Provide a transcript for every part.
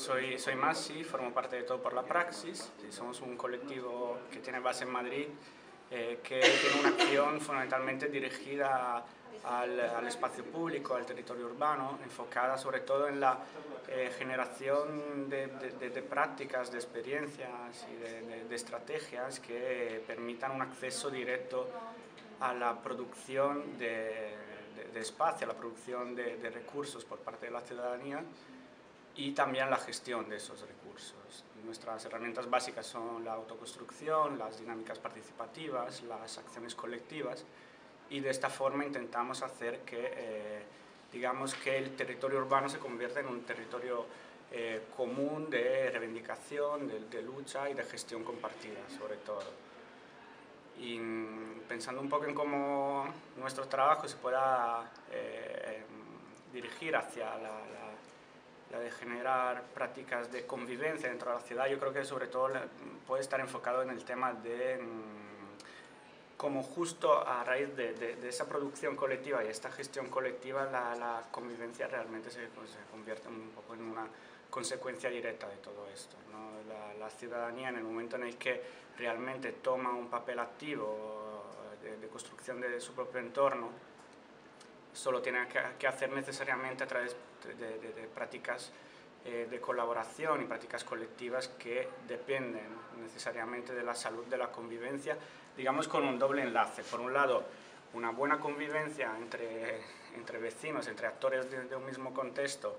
Soy Masi, formo parte de Todo por la Praxis. Somos un colectivo que tiene base en Madrid, que tiene una acción fundamentalmente dirigida al espacio público, al territorio urbano, enfocada sobre todo en la generación de prácticas, de experiencias y de estrategias que permitan un acceso directo a la producción de espacio, a la producción de recursos por parte de la ciudadanía y también la gestión de esos recursos. Nuestras herramientas básicas son la autoconstrucción, las dinámicas participativas, las acciones colectivas, y de esta forma intentamos hacer que, digamos, que el territorio urbano se convierta en un territorio común de reivindicación, de lucha y de gestión compartida, sobre todo. Y pensando un poco en cómo nuestro trabajo se pueda dirigir hacia la de generar prácticas de convivencia dentro de la ciudad, yo creo que sobre todo puede estar enfocado en el tema de cómo justo a raíz de esa producción colectiva y esta gestión colectiva la convivencia realmente se convierte un poco en una consecuencia directa de todo esto, ¿no? La ciudadanía, en el momento en el que realmente toma un papel activo de construcción de su propio entorno, solo tiene que hacer necesariamente a través de prácticas de colaboración y prácticas colectivas que dependen necesariamente de la salud de la convivencia, digamos con un doble enlace. Por un lado, una buena convivencia entre vecinos, entre actores de un mismo contexto,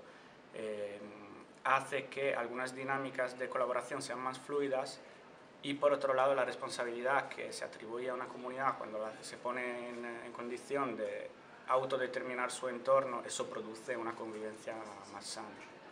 hace que algunas dinámicas de colaboración sean más fluidas, y por otro lado la responsabilidad que se atribuye a una comunidad cuando se pone en condición de autodeterminar su entorno, eso produce una convivencia más sana.